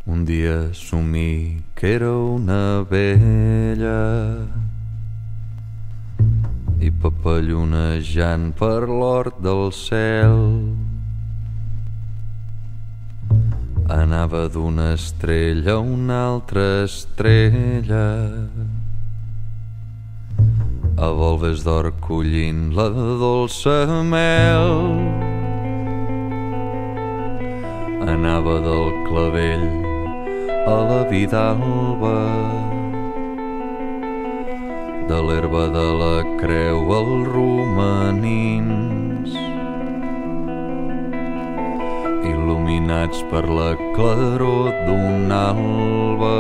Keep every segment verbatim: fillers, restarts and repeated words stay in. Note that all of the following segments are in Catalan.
Un dia somni que era una abella i papallonejant per l'hort del cel anava d'una estrella a una altra estrella a volves d'or collint la dolça mel. Anava del clavell a la vidalba, de l'herba de la creu als romanins, il·luminats per la claror d'un alba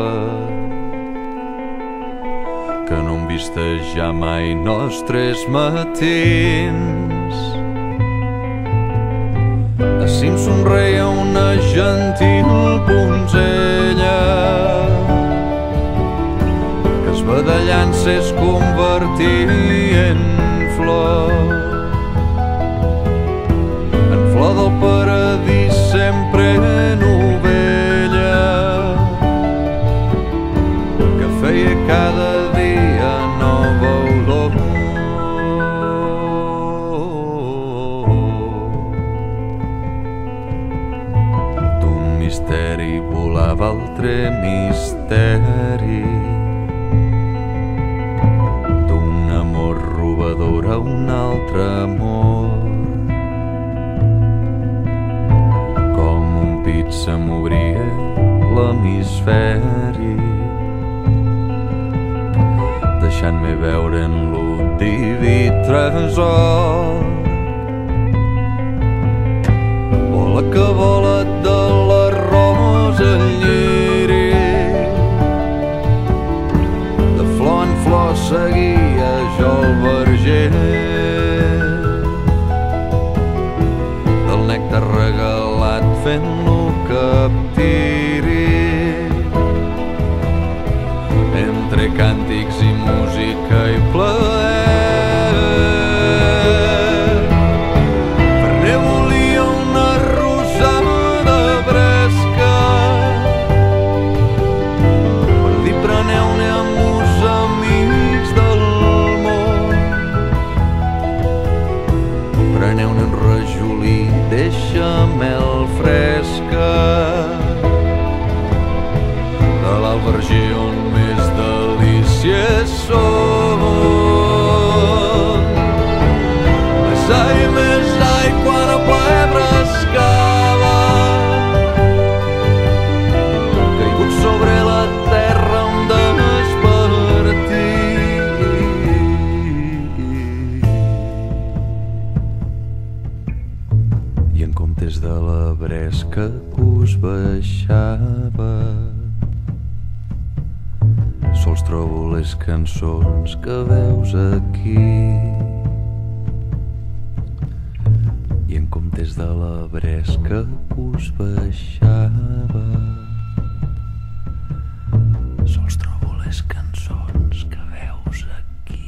que no hem vist ja mai nostres matins. Ací em somreia una gentil donzella que esbadallant-se es convertia en flor, en flor del paradís, sempre novella que feia cada dia nova olor. Misteri volava altre misteri, d'un amor robador a un altre amor. Com un pit se m'obria l'hemisferi, deixant-me veure en lo diví tresor. Vola que vola de la el lliri, de flor en flor seguia jo el verger, del nèctar regalat fent-lo captiri, entre càntics i música i plaer. Ferner volia una rosada deixa-mel fresca de l'alberger on més delícies són. Més ai, més ai, quan a plaer brescava, caigut sobre la terra on despertir. I en comptes de la bresca que us baixava, sols trobo les cançons que veus aquí. I en comptes de la bresca que us baixava, sols trobo les cançons que veus aquí.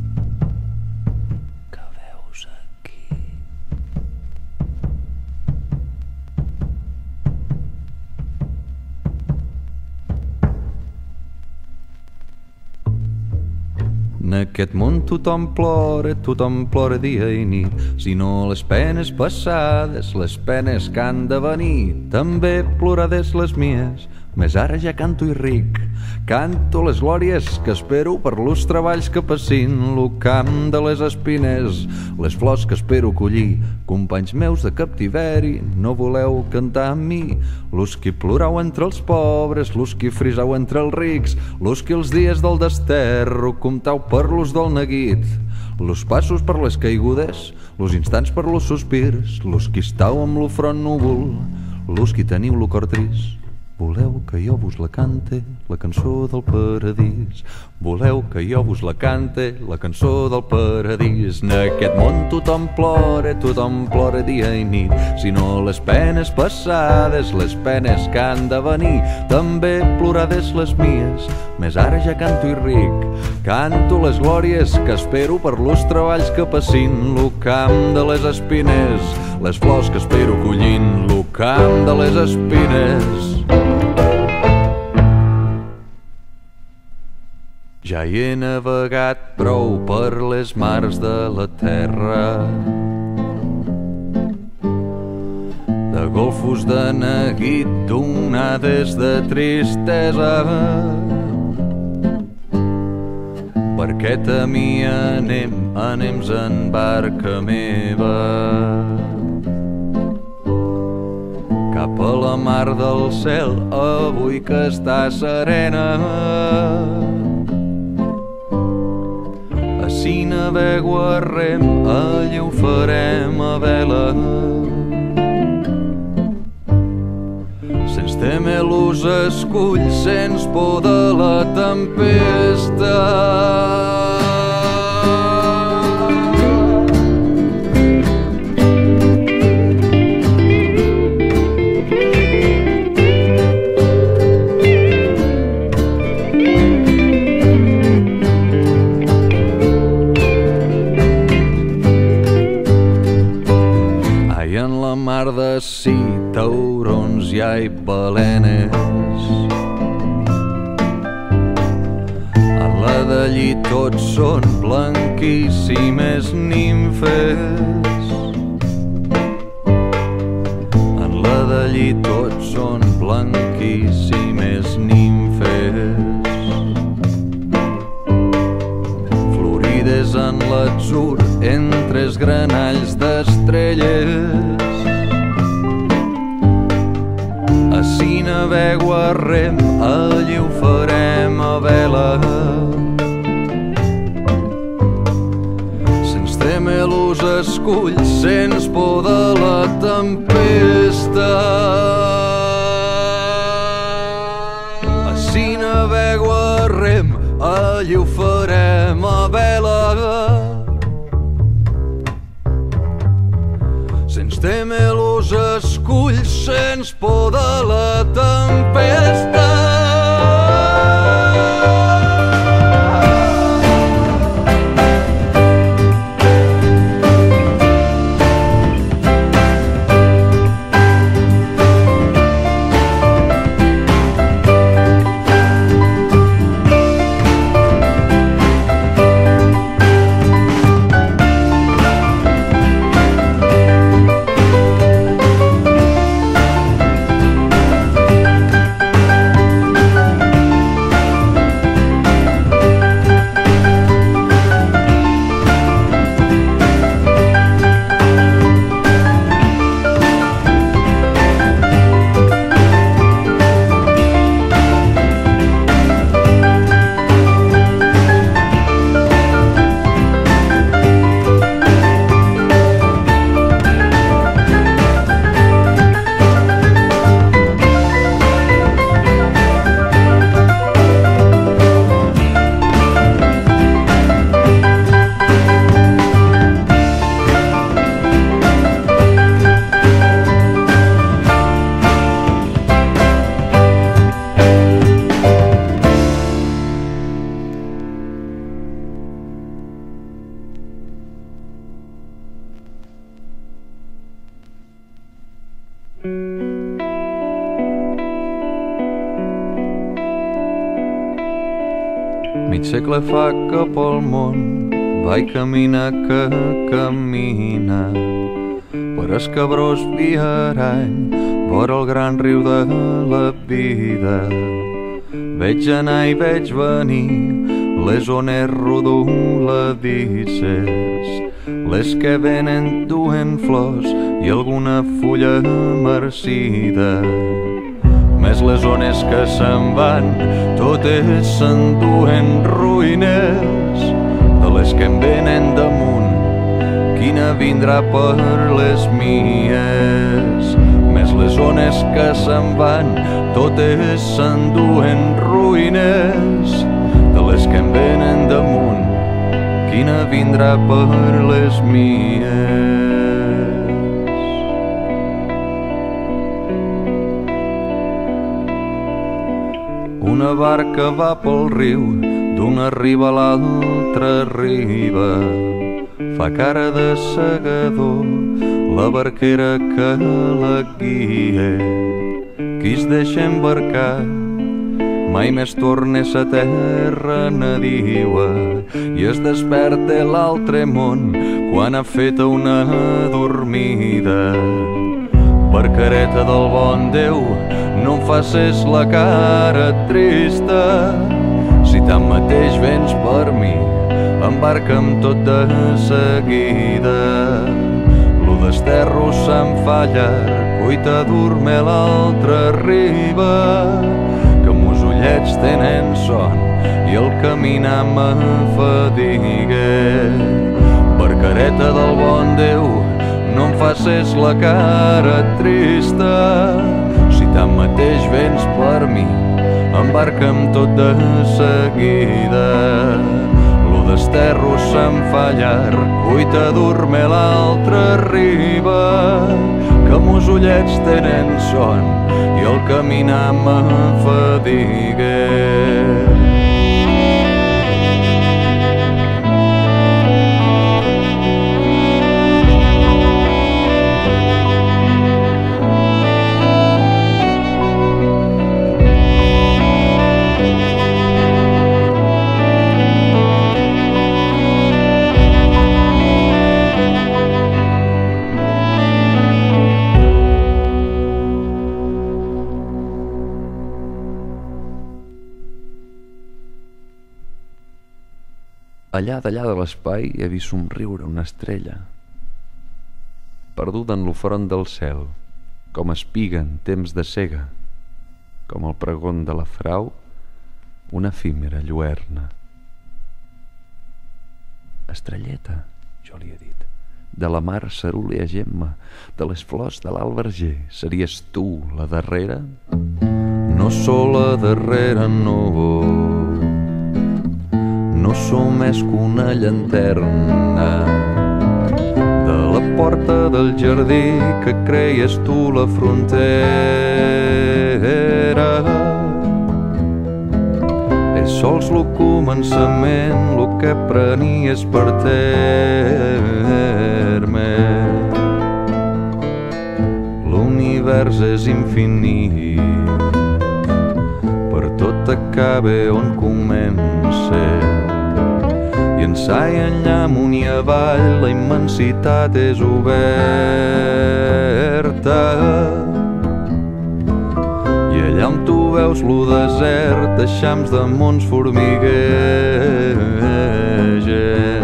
Que veus aquí. En aquest món tothom plora, tothom plora dia i nit, sinó les penes passades, les penes que han de venir. També plorades les mies, més ara ja canto i ric. Canto les glòries que espero per los treballs que passin, lo camp de les espines, les flors que espero collir. Companys meus de captiveri, no voleu cantar amb mi? Los que plorau entre els pobres, los que frisau entre els rics, los que els dies del desterro comptau per los del neguit, los passos per les caigudes, los instants per los sospirs, los que estau amb lo front núvol, los que teniu lo cor trist. Voleu que jo vos la cante, la cançó del paradís. Voleu que jo vos la cante, la cançó del paradís. En aquest món tothom plora, tothom plora dia i nit, sinó les penes passades, les penes que han de venir. També plorades les mies, més ara ja canto i ric. Canto les glòries que espero per los treballs que passin, lo camp de les espines, les flors que espero collint, lo camp de les espines. Ja hi he navegat prou per les mars de la terra, de golfos de neguit, d'onades de tristesa. Per aquest camí anem, anems en barca meva, cap a la mar del cel, avui que està serena. Ací navego a rem, allí ho farem a vela, sens temer los esculls, sens por de la tempesta. Mar de sí, taurons hi ha i balenes, en la d'allí tots són blanquíssimes nimfes, en la d'allí tots són blanquíssimes nimfes, florides en l'atzur entre els granalls d'estrelles. Ací navego a rem, allí ho farem a vela, sens temer los esculls, sens por de la tempesta. Ací navego a rem, allí ho farem a vela, sens temer los esculls, sens por de la tempesta. Mig segle fa que pel món vaig caminar que camina per el cabrós viarany vora el gran riu de la vida. Veig anar i veig venir les ones rodoladisses, les que venen duen flors i alguna fulla marcida. Més les ones que se'n van, totes s'enduen ruïnes de les que em venen damunt. Quina vindrà per les mies? Més les ones que se'n van, totes s'enduen ruïnes de les que em venen damunt. Quina vindrà per les mies? Una barca va pel riu, d'una riba a l'altra riba. Fa cara de segador la barquera que la guia. Qui es deixa embarcar mai més torna a terra nadiua i es desperta l'altre món quan ha fet una dormida. Per careta del bon Déu, no em facis la cara trista. Si tanmateix vens per mi, embarca'm tot de seguida. Lo d'esterro se'n fa llarg, cuita dorme l'altra riba, que mos ullets tenen son i el caminar m'afadiga. Per careta del bon Déu, no em facis la cara trista. Si tanmateix vens per mi, embarca'm tot de seguida. Lo d'esterro se'n fa llarg, cuita dorme l'altra riba, que mos ullets tenen son i el caminar m'afadiga. Allà d'allà de l'espai he vist somriure una estrella, perduda en l'ofront del cel, com espiga en temps de cega, com el pregon de la frau, una efímera lluerna. Estrelleta, jo li he dit, de la mar cerúlia gemma, de les flors de l'alberger, series tu la darrera? No sóc la darrera, no. No som més que una llanterna de la porta del jardí que creies tu la frontera. És sols lo començament, lo que prenies per terme. L'univers és infinit, per tot acaba on comença. I ençà i enllà, amunt i avall, la immensitat és oberta. I allà on tu veus lo desert, eixams de mons formiguegen.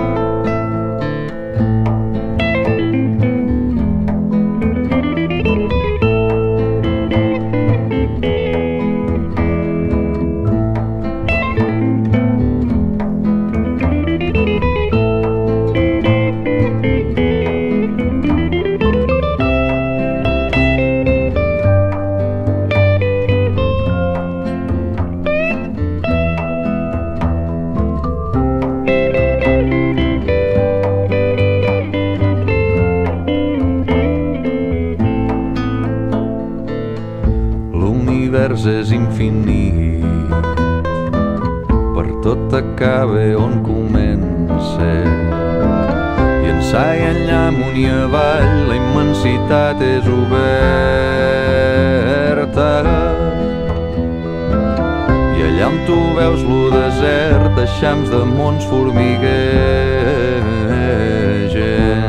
És infinit, per tot acaba on comença. I ençà i enllà, amunt i avall, la immensitat és oberta. I allà on tu veus lo desert, eixams de mons formiguegen.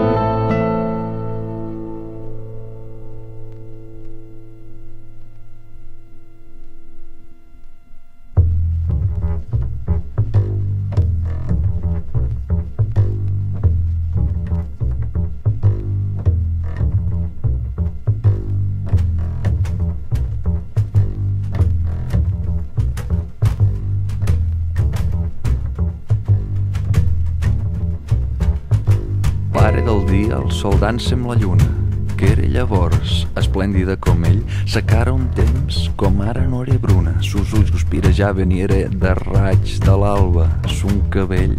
El sol dansa amb la lluna, que era llavors esplèndida com ell, sa cara un temps com ara no era bruna, sus ulls guspirejaven i era de raig de l'alba son cabell.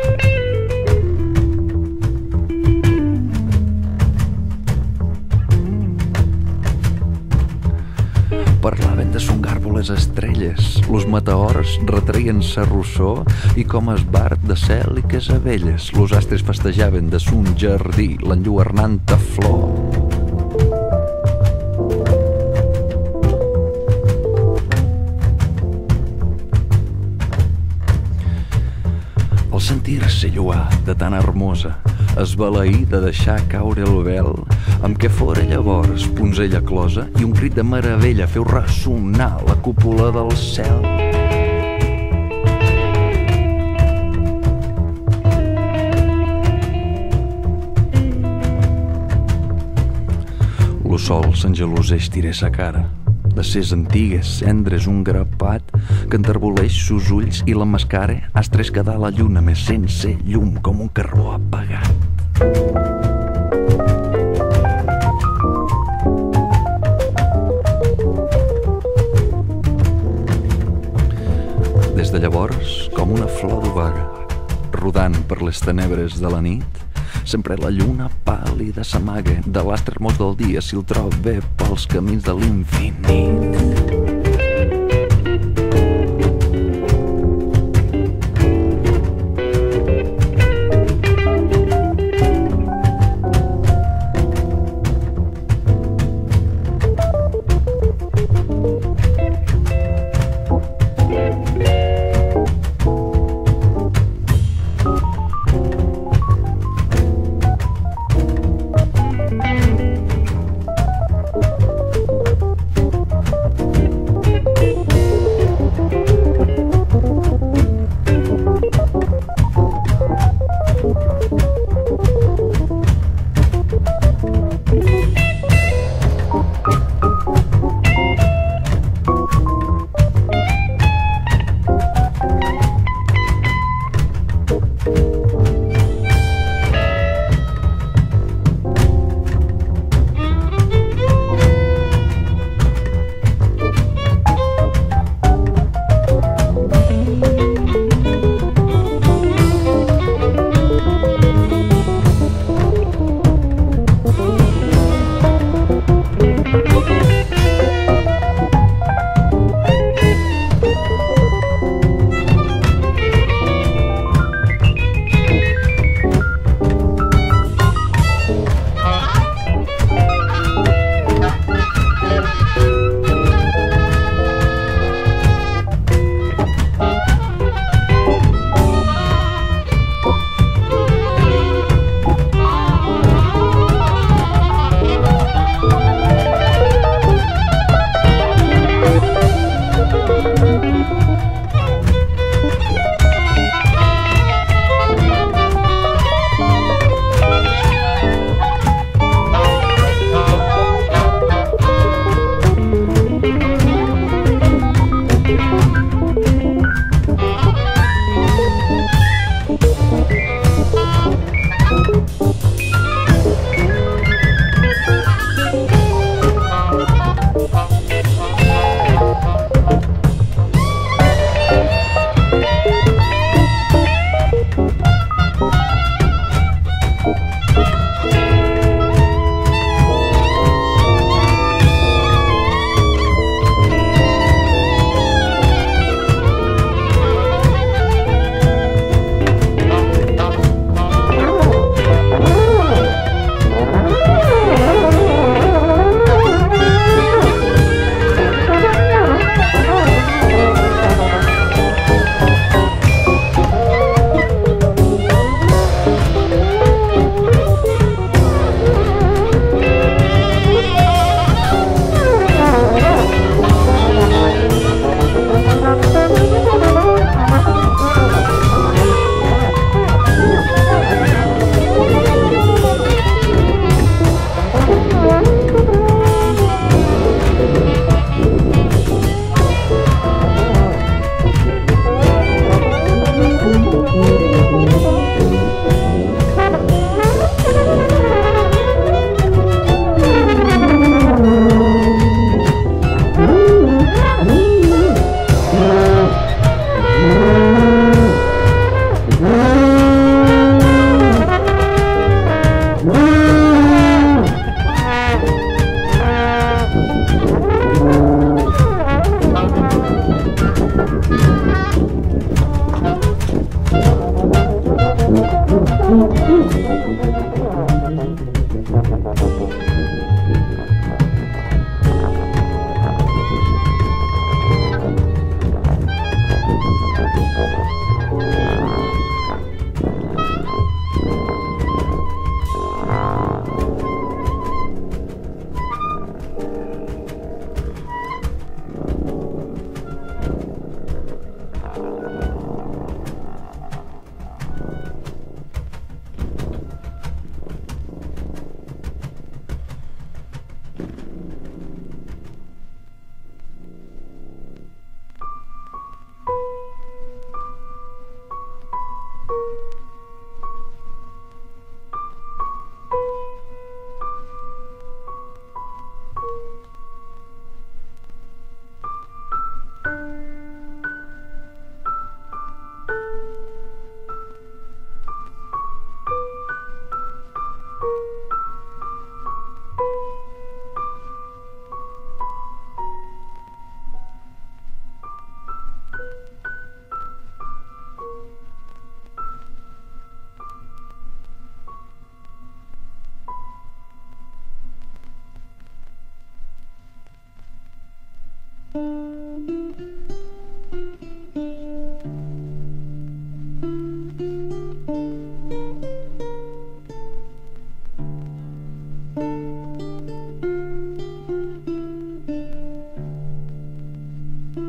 Parlaven de son gàrboles estrelles, los meteors retreien sa rossor i com esbart de cel i casabelles, los astres festejaven de son jardí l'enlluernanta flor. sentir-se lluar de tan hermosa, esbalair de deixar caure el vel, amb què fora llavors punzella closa i un crit de meravella feu ressonar la cúpula del cel. Lo sol s'engeloseix tiré sa cara, de ses antigues cendres un grapat que enterboleix sus ulls i la mascara astres quedar la lluna més sense llum com un carbó apagat. Des de llavors, com una flor d'obaga, rodant per les tenebres de la nit, sempre la lluna pàl·lida s'amaga de l'astre hermós del dia si el trob bé pels camins de l'infinit.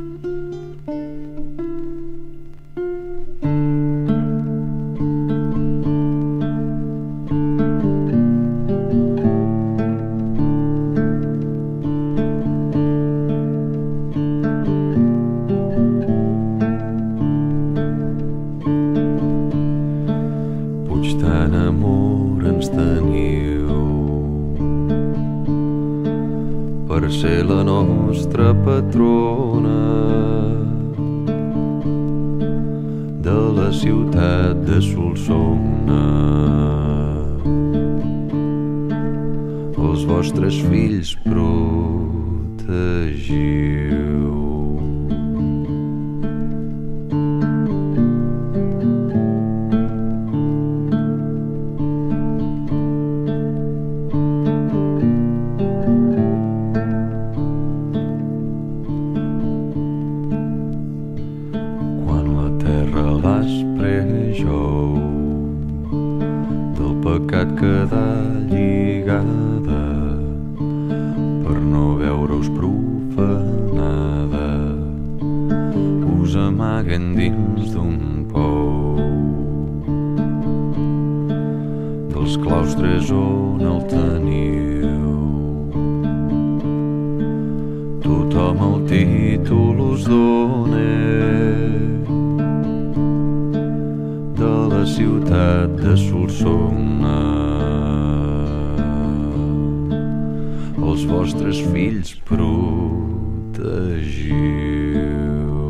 per ser la nostra patrona de la ciutat de Solsona. Els vostres fills protegiu. Del pecat quedar lligada per no veure-us profanada, us amaguen dins d'un pou dels claustres on el teniu. Tothom el títol us dona de la ciutat de Solsona. Els vostres fills protegiu.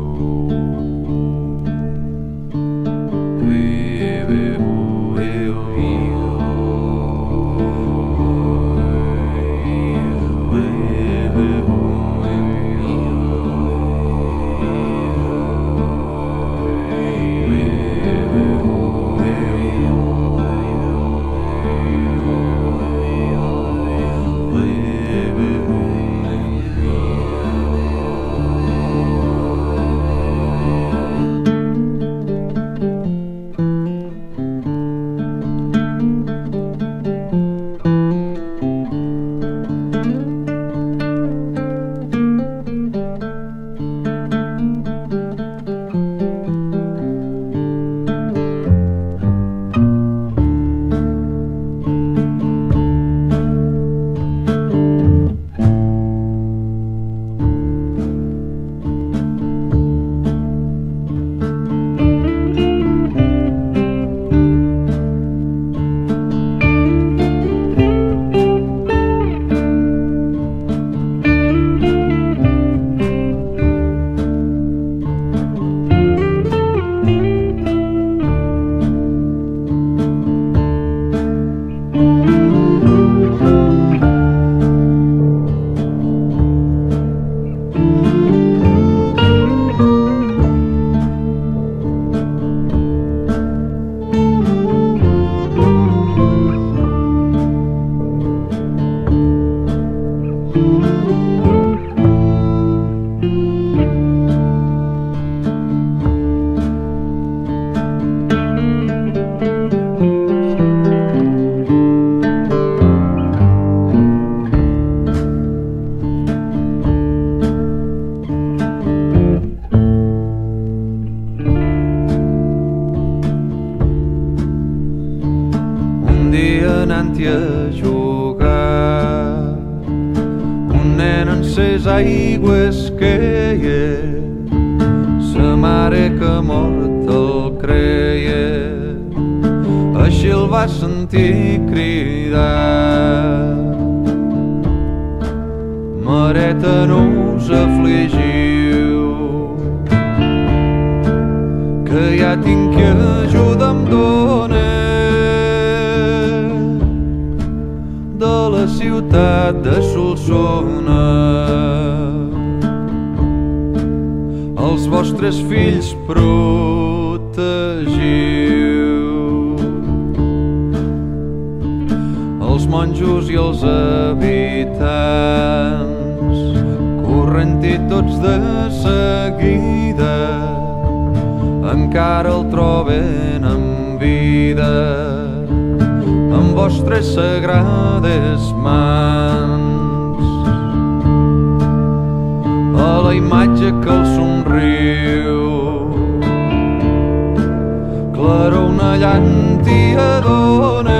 Anant-hi a jugar, un nen en ses aigües queia, sa mare que mort el creia. Així el va sentir cridar: mareta, no us afligiu, que ja tinc qui ajuda em dóna de la ciutat de Solsona. Els vostres fills protegiu. Els monjos i els habitants corrent-hi tots de seguida, encara el troben amb vida amb vostres sagrades mans. A la imatge que el somriu. Claror una llàntia dona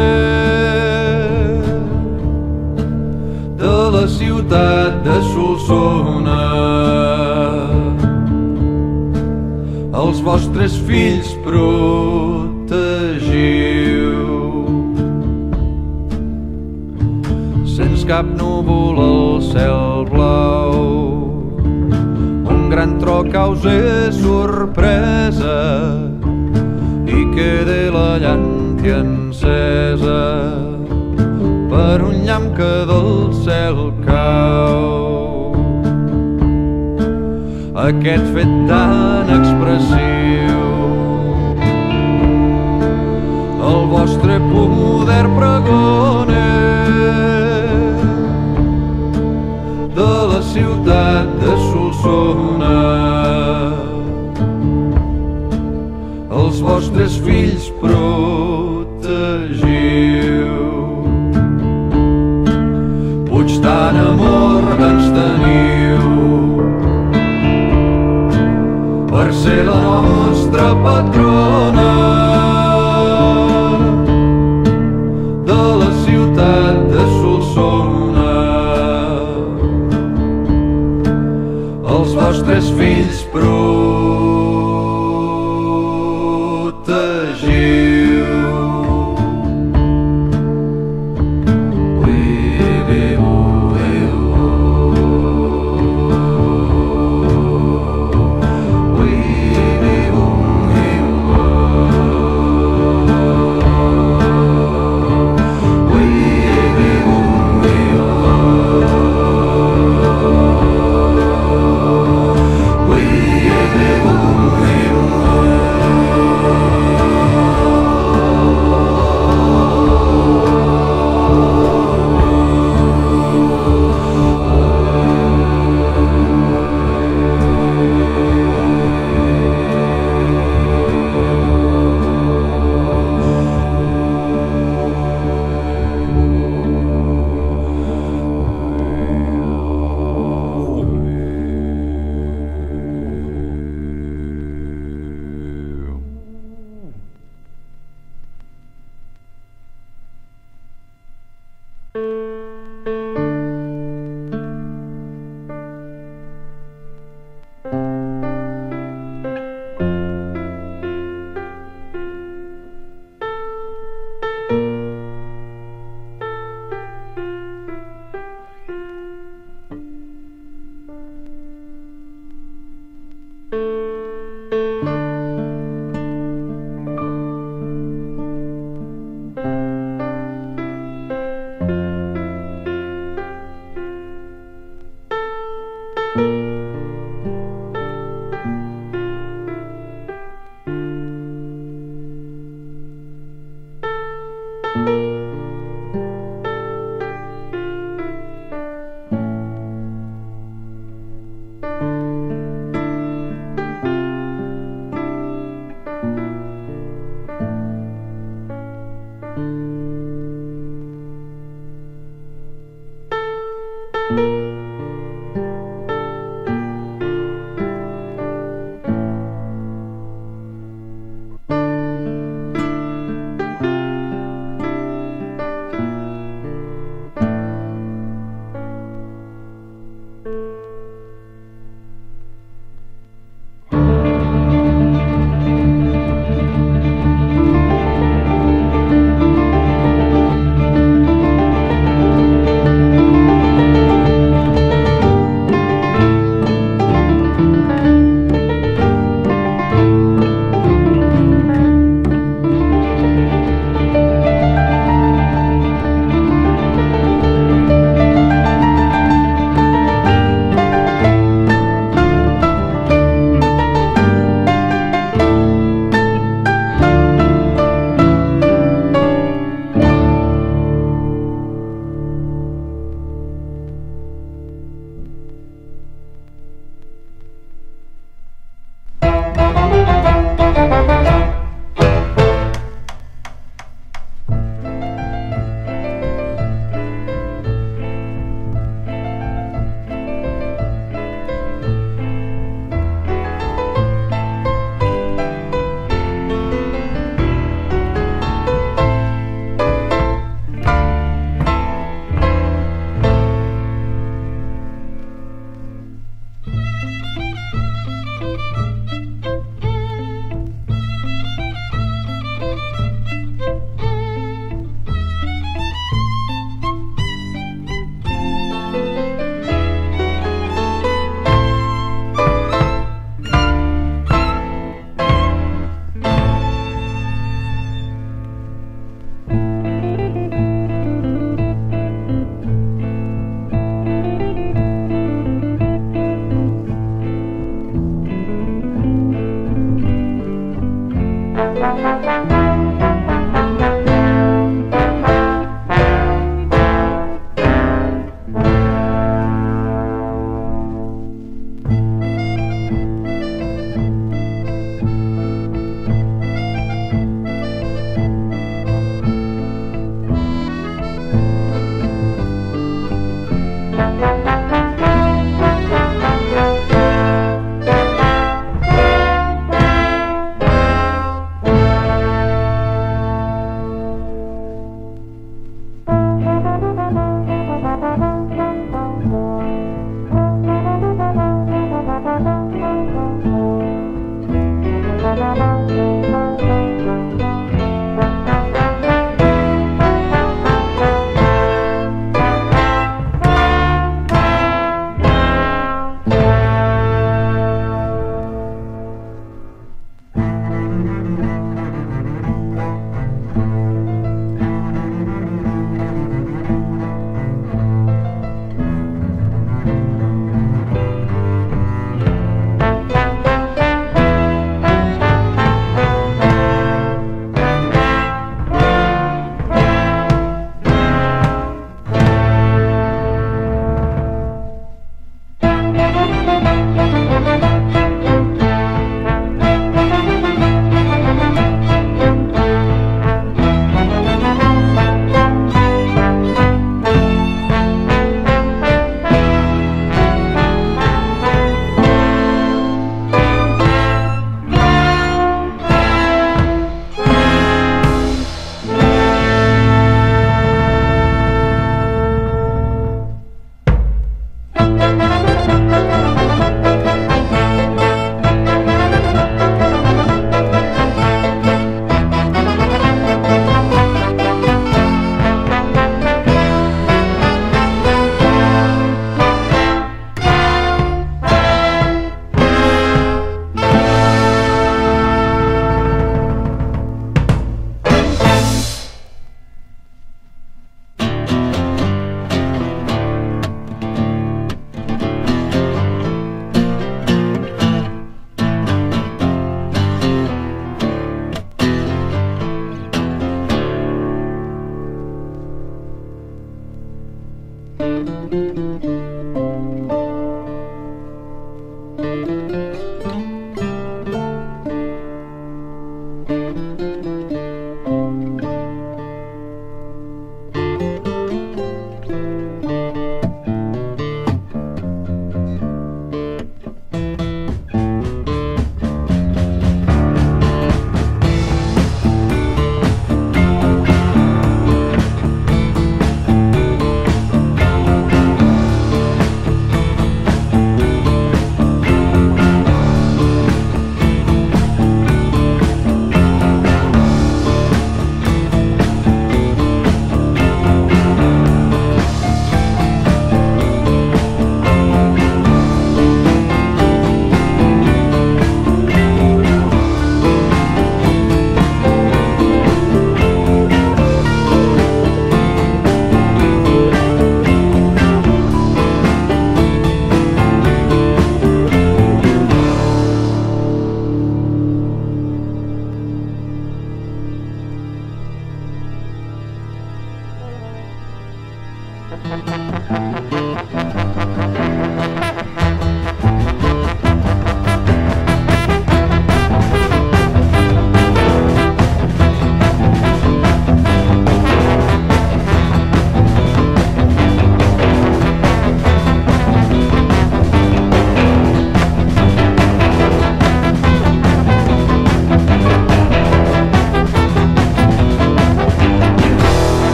de la ciutat de Solsona. Els vostres fills protegiu. Sents cap núvol al cel blau, un gran tro causa sorpresa i queda la llàntia encesa per un llamp que del cel cau. Aquest fet tan expressiu, el vostre poder pregona de la ciutat de Solsona. Els vostres fills protegiu. Puig tant amor ens teniu per ser la nostra patrona de la ciutat de Solsona. Els vostres fills protegiu.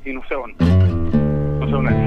i no sé on. No sé on és.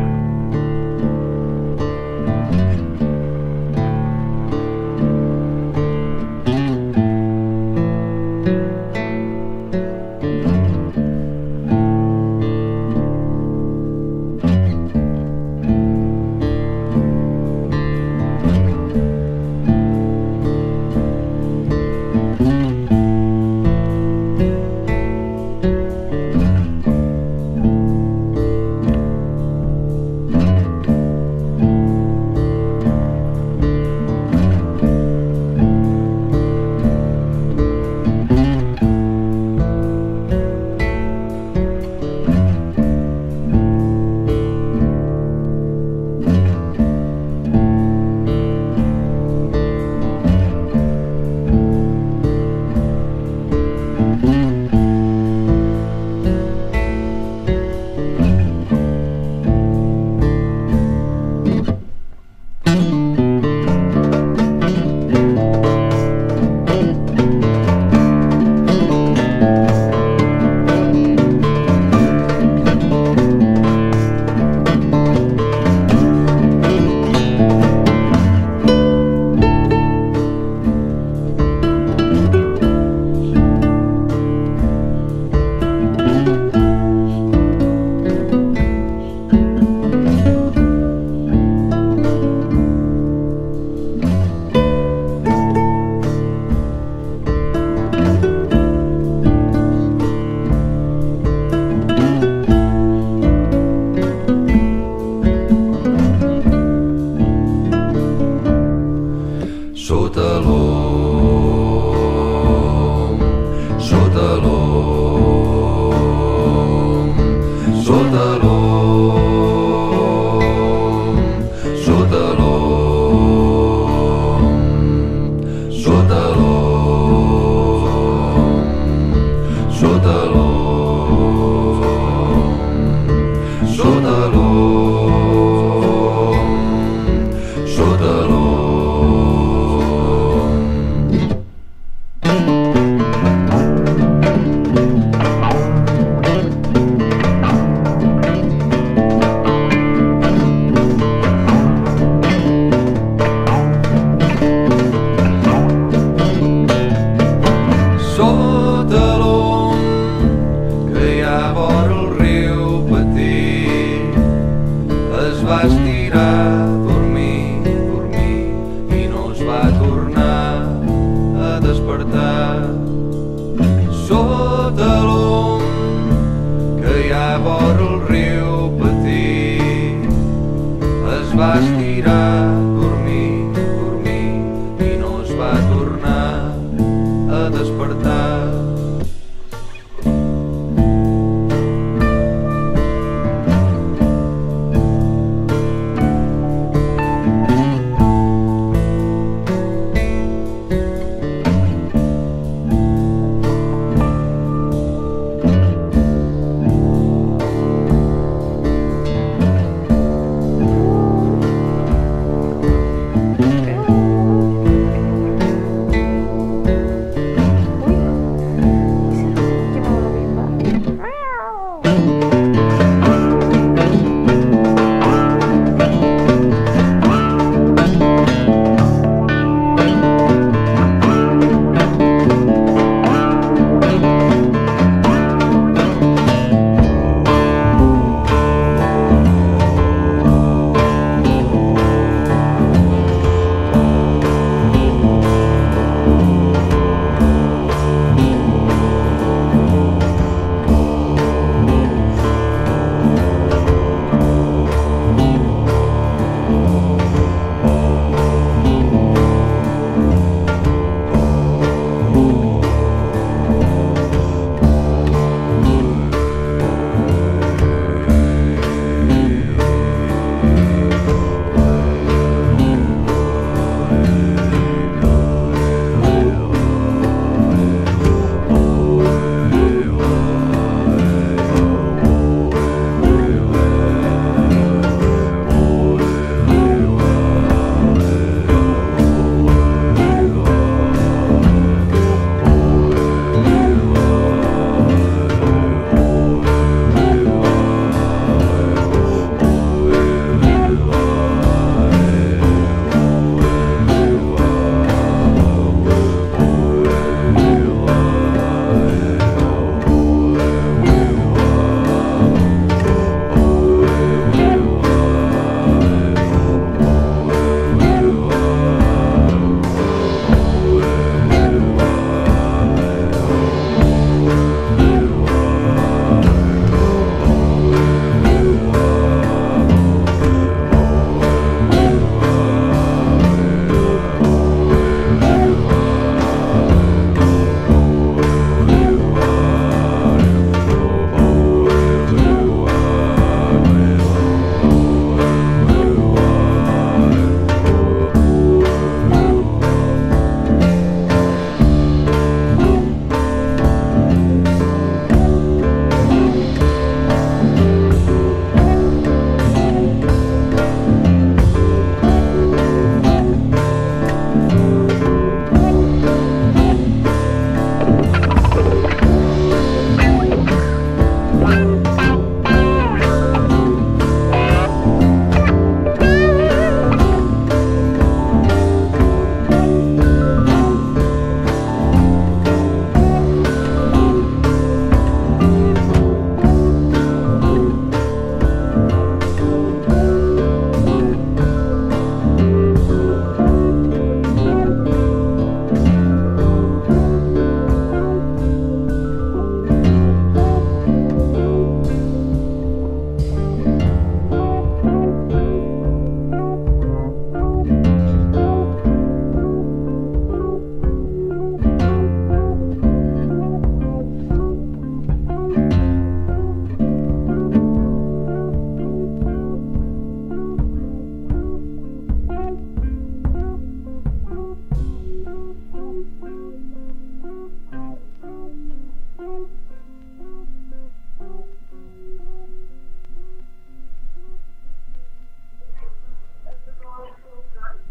va estirar, dormir, dormir.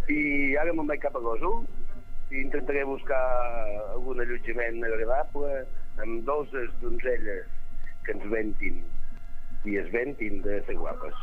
I ara me'n vaig cap a Gósol i intentaré buscar algun allotjament agradable amb dolces donzelles que ens ventin i es ventin de ser guapes.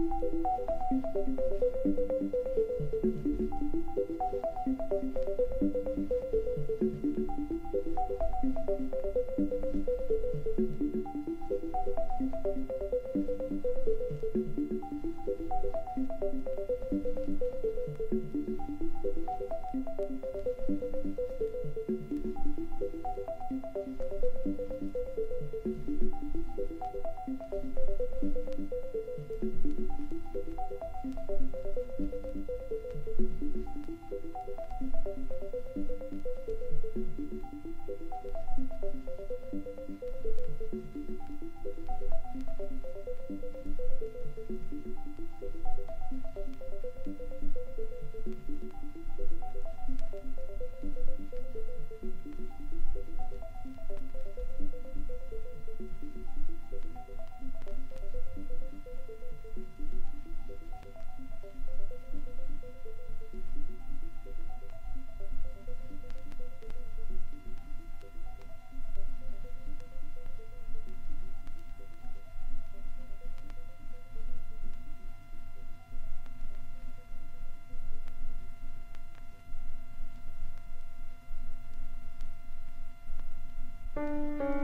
Thank you.